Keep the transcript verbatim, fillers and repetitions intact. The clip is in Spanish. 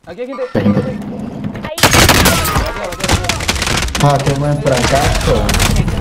Aquí hay gente. Hay gente. Ahí. Ah, qué buen fracaso.